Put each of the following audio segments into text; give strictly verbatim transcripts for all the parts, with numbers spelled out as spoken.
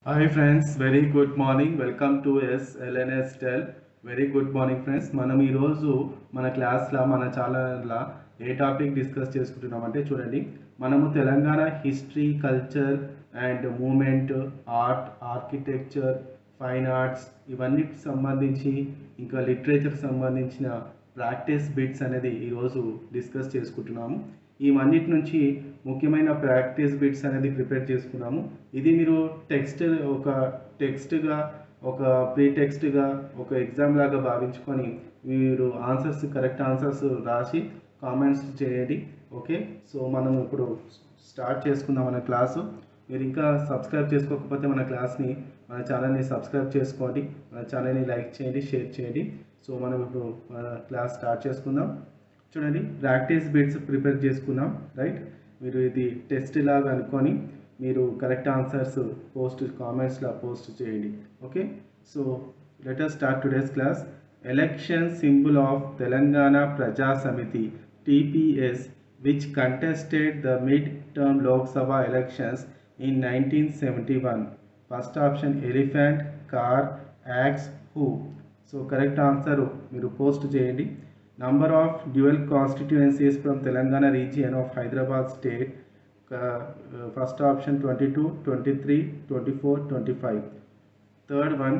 Hi friends, very good morning. Welcome to S LNS టెల్. Very good morning friends. మనం ఈరోజు మన క్లాస్లో మన ఛానల్లో ఏ టాపిక్ డిస్కస్ చేసుకుంటున్నామంటే చూడండి, మనము Telangana history, culture and moment, art, architecture, fine arts ఇవన్నిటికి సంబంధించి ఇంకా లిటరేచర్ సంబంధించిన ప్రాక్టీస్ బిట్స్ అనేది ఈరోజు డిస్కస్ చేసుకుంటున్నాము. ఇవన్నిటి నుంచి ముఖ్యమైన ప్రాక్టీస్ బిట్స్ అనేది ప్రిపేర్ చేసుకున్నాము. ఇది మీరు టెక్స్ట్ ఒక టెక్స్ట్గా ఒక ప్రీ టెక్స్ట్గా ఒక ఎగ్జామ్ లాగా భావించుకొని మీరు ఆన్సర్స్ కరెక్ట్ ఆన్సర్స్ రాసి కామెంట్స్ చేయండి. ఓకే, సో మనం ఇప్పుడు స్టార్ట్ చేసుకుందాం మన క్లాసు. మీరు ఇంకా సబ్స్క్రైబ్ చేసుకోకపోతే మన క్లాస్ని మన ఛానల్ని సబ్స్క్రైబ్ చేసుకోండి, మన ఛానల్ని లైక్ చేయండి, షేర్ చేయండి. సో మనం ఇప్పుడు మన క్లాస్ స్టార్ట్ చేసుకుందాం. చూడండి, ప్రాక్టీస్ బిట్స్ ప్రిపేర్ చేసుకున్నాం, రైట్. మీరు ఇది టెస్ట్ లాగా అనుకొని మీరు కరెక్ట్ ఆన్సర్స్ పోస్ట్ కామెంట్స్లో పోస్ట్ చేయండి. Okay, so let us start today's class. Election symbol of Telangana Praja Samithi TPS which contested the mid term Lok Sabha elections in nineteen seventy one. First option elephant, car, axe, hoe. So correct answer మీరు post చేయండి. Number of dual constituencies from Telangana region of Hyderabad state. Uh, uh, first option twenty-two, twenty-three, twenty-four, twenty-five. Third one,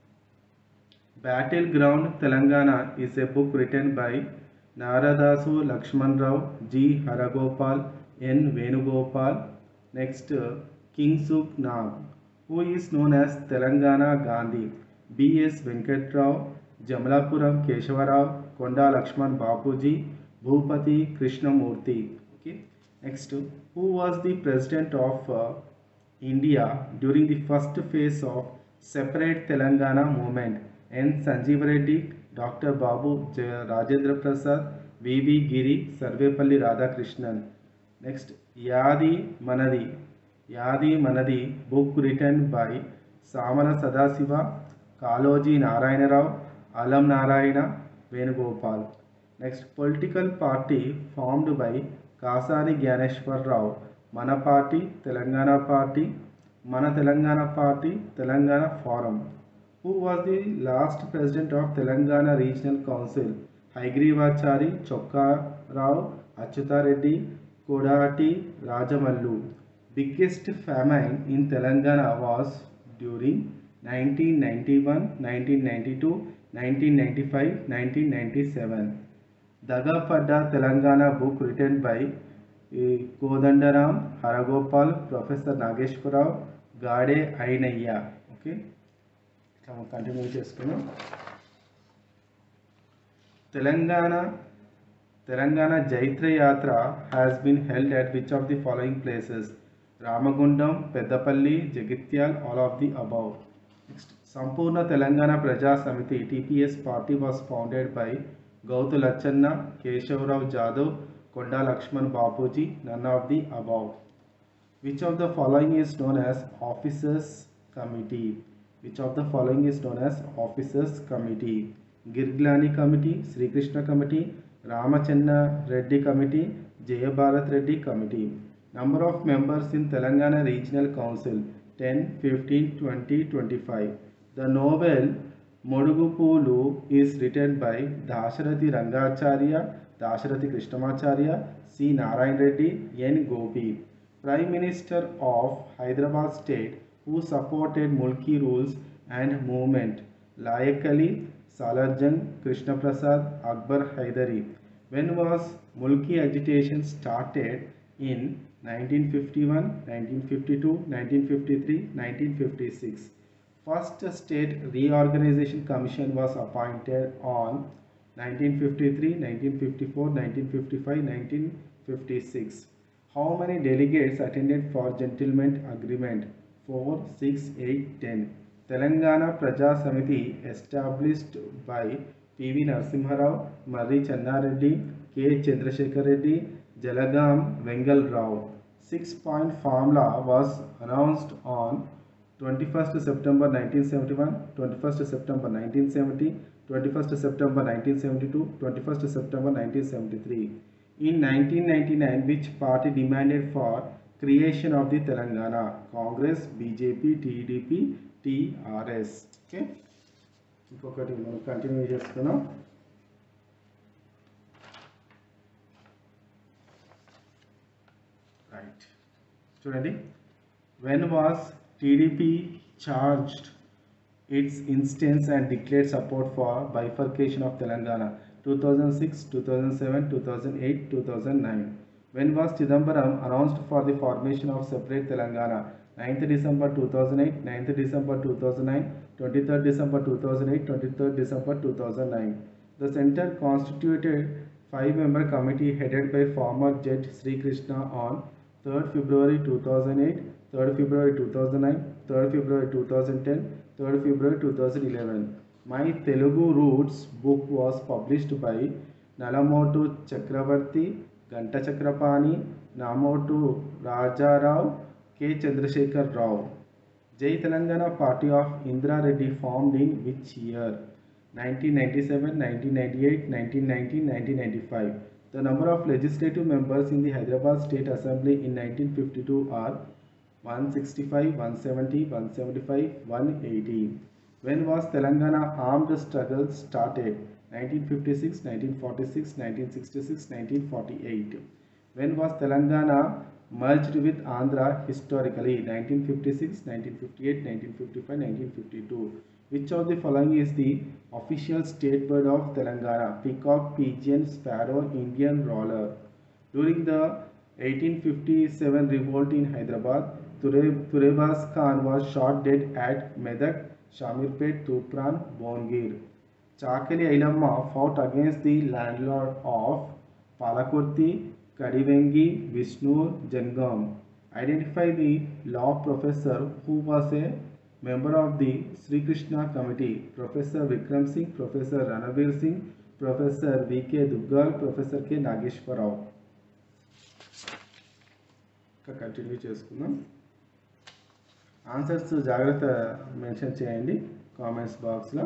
Battleground Telangana is a book written by Naradasu Lakshman Rao, G. Haragopal, N. Venugopal. Next, uh, King Suk Nag, who is known as Telangana Gandhi. B. S. Venkatrao, Jamalapuram Keshavarao, Konda Lakshman Bapuji, Bhupati Krishnamurti. Okay. Next, who was the president of uh, India during the first phase of separate Telangana movement? N. Sanjeev Reddy, Doctor Babu Rajendra Prasad, V V Giri, Sarvepalli Radhakrishnan. Next, Yadi Manadi. Yadi Manadi book written by Samala Sadasiva, Kaloji Narayana Rao, Alam Narayana, Venugopal. Next, political party formed by Kasari Gyaneshwar Rao, Mana Party, Telangana Party, Mana Telangana Party, Telangana Forum. Who was the last president of Telangana Regional Council? Haigrivachari, Chokka Rao, Achyuta Reddy, Kodati Rajamallu. Biggest famine in Telangana was during nineteen ninety-one, nineteen ninety-two, nineteen ninety-five, nineteen ninety-seven. Dagapadda Telangana book written by uh, Kodandaram, Haragopal, Professor Nageshwarao, Gade Ainaya. Okay, so continue చేసుకుందాం. Telangana Telangana Jaitra Yatra has been held at which of the following places? Ramagundam, Peddapalli, Jagityal, all of the above. Next, Sampurna Telangana Praja Samiti T P S party was founded by Gautu Lachanna, Keshavrao Jadhav, Konda Lakshman Bapuji, none of the above. Which of the following is known as Officers Committee? Which of the following is known as Officers Committee? Girglani Committee, Sri Krishna Committee, Ramachanna Reddy Committee, Jaya Bharat Reddy Committee. Number of members in Telangana Regional Council ten, fifteen, twenty, twenty-five. The novel Modugupulu is written by Dasharathi Rangacharya, Dasharathi Krishnamacharya, C. Narayan Reddy, N. Gopi. Prime Minister of Hyderabad State who supported Mulki rules and movement? Layakali, Salarjung, Krishna Prasad, Akbar Haidari. When was Mulki agitation started? In nineteen fifty-one, nineteen fifty-two, nineteen fifty-three, nineteen fifty-six. First State Reorganization Commission was appointed on nineteen fifty-three, nineteen fifty-four, nineteen fifty-five, nineteen fifty-six. How many delegates attended for Gentleman Agreement? four, six, eight, ten. Telangana Praja Samiti established by P V Narasimha Rao, Marri Channareddy, K. Chandrasekhar Reddy, Jalagam Vengal Rao. Six-point formula was announced on twenty-first September nineteen seventy-one, twenty-first September nineteen seventy, twenty-first September nineteen seventy-two, twenty-first September nineteen seventy-three. In nineteen ninety-nine, which party demanded for creation of the Telangana, Congress, B J P, T D P, T R S. Okay, ఇంకొకటి మనం continue చేసుకున్నాం. Right, చూడండి. When was T D P charged its instance and declared support for bifurcation of Telangana? two thousand six, two thousand seven, two thousand eight, two thousand nine. When was Chidambaram announced for the formation of separate Telangana? ninth December two thousand eight, ninth December two thousand nine, twenty-third December two thousand eight, twenty-third December two thousand nine. The center constituted five-member committee headed by former Judge Sri Krishna on third February two thousand eight, third February two thousand nine, third February two thousand ten, third February two thousand eleven. My Telugu Roots book was published by Nalamotu Chakravarti, Ganta Chakrapani, Namotu Rajarao, K. Chandrasekhar Rao. Jai Telangana Party of Indra Reddy formed in which year? nineteen ninety-seven, nineteen ninety-eight, nineteen ninety, nineteen ninety-five. The number of legislative members in the Hyderabad State Assembly in nineteen fifty-two are one sixty-five, one seventy, one seventy-five, one eighty. When was Telangana armed struggle started? nineteen fifty-six, nineteen forty-six, nineteen sixty-six, nineteen forty-eight. When was Telangana merged with Andhra historically? nineteen fifty-six, nineteen fifty-eight, nineteen fifty-five, nineteen fifty-two. Which of the following is the official state bird of Telangana? Peacock, pigeon, sparrow, Indian roller. During the eighteen fifty-seven revolt in Hyderabad, Turebas Khan was shot dead at Medak, Shamirpet, Tupran, Bongir. Chakali Ailamma fought against the landlord of Palakurti, Kadivengi, Vishnur, Jangam. Identify the law professor who was a member of the Sri Krishna committee. Professor Vikram Singh, Professor Ranavir Singh, Professor V K Duggal, Professor K Nageshwarrao. Continue చేసుకుందాం. Answers జాగ్రత్త mention చేయండి comments బాక్స్లో.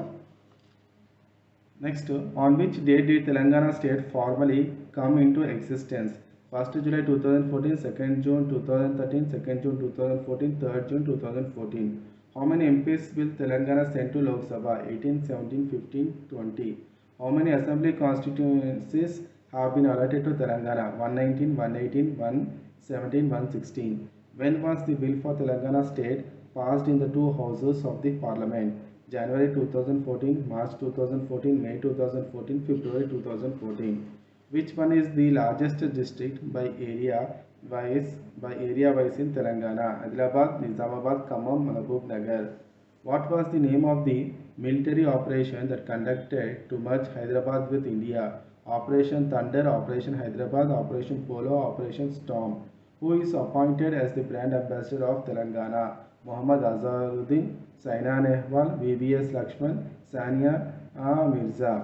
Next, on which date the Telangana state formally come into existence? First July two thousand fourteen, second June two thousand thirteen, second June two thousand fourteen, third June two thousand fourteen. How many M Ps will Telangana send to Lok Sabha? eighteen, seventeen, fifteen, twenty. How many assembly constituencies have been allotted to Telangana? one nineteen, one eighteen, one seventeen, one sixteen. When was the bill for Telangana state passed in the two houses of the parliament? January two thousand fourteen, March two thousand fourteen, May two thousand fourteen, February two thousand fourteen. Which one is the largest district by area wise by area wise in Telangana? Adilabad, Nizamabad, Khammam, Mahbub Nagar. What was the name of the military operation that conducted to merge Hyderabad with India? Operation Thunder, Operation Hyderabad, Operation Polo, Operation Storm. Who is appointed as the brand ambassador of Telangana? Muhammad Azharuddin, Saina Nehwal, V V S Lakshman, Sania Mirza.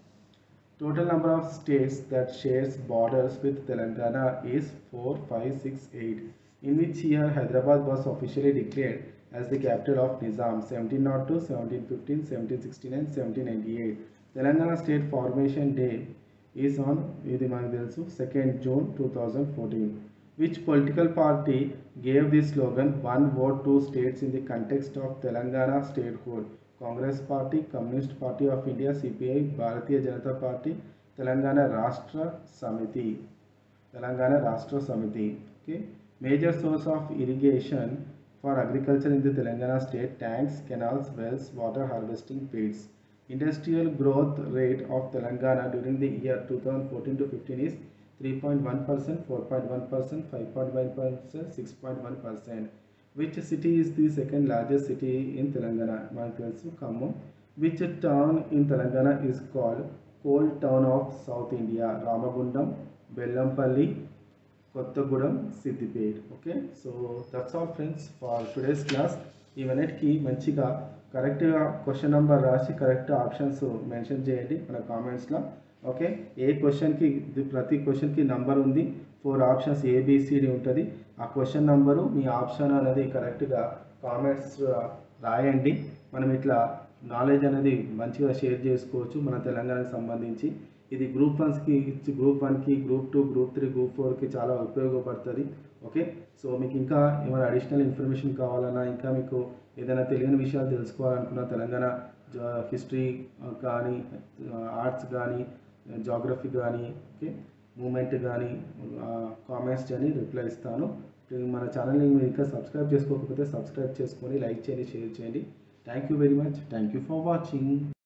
Total number of states that shares borders with Telangana is four, five, six, eight. In which year Hyderabad was officially declared as the capital of Nizam? seventeen oh two, seventeen fifteen, seventeen sixty-nine, seventeen ninety-eight. Telangana State Formation Day is on second June two thousand fourteen. Which political party gave the slogan "One vote, two states" in the context of Telangana statehood? Congress Party, Communist Party of India, C P I, Bharatiya Janata Party, Telangana Rashtra Samiti. Telangana Rashtra Samiti. Okay. Major source of irrigation for agriculture in the Telangana state: tanks, canals, wells, water harvesting pits. Industrial growth rate of Telangana during the year two thousand fourteen to fifteen is three point one percent, four point one percent, five point one percent, six point one percent. Which city is the second largest city in Telangana? Khammam. Which town in Telangana is called coal town of South India? Ramagundam, Bellampalli, Kottagudam, Siddipet. Okay, so that's all friends for today's class. ఈ మినిట్కి మంచిగా కరెక్ట్గా question number రాసి correct options mention చేయండి మన కామెంట్స్లో. Okay, ఏ క్వశ్చన్కి ప్రతి క్వశ్చన్కి నంబర్ ఉంది, ఫోర్ ఆప్షన్స్ ఏబిసిడి ఉంటుంది. ఆ క్వశ్చన్ నంబరు మీ ఆప్షన్ అనేది కరెక్ట్గా కామెంట్స్ రాయండి. మనం ఇట్లా నాలెడ్జ్ అనేది మంచిగా షేర్ చేసుకోవచ్చు మన తెలంగాణకు సంబంధించి. ఇది గ్రూప్ వన్స్కి గ్రూప్ వన్కి group two group three group ఫోర్కి చాలా ఉపయోగపడుతుంది. ఓకే, సో మీకు ఇంకా ఏమైనా అడిషనల్ ఇన్ఫర్మేషన్ కావాలన్నా, ఇంకా మీకు ఏదైనా తెలియని విషయాలు తెలుసుకోవాలనుకున్న తెలంగాణ హిస్టరీ కానీ, ఆర్ట్స్ కానీ, జాగ్రఫీ కానీ, ఓకే, మూమెంట్ కానీ కామెంట్స్ కానీ రిప్లై ఇస్తాను. మన ఛానల్ని మీరు ఇంకా సబ్స్క్రైబ్ చేసుకోకపోతే సబ్స్క్రైబ్ చేసుకొని లైక్ చేయండి, షేర్ చేయండి. Thank you very much. Thank you for watching.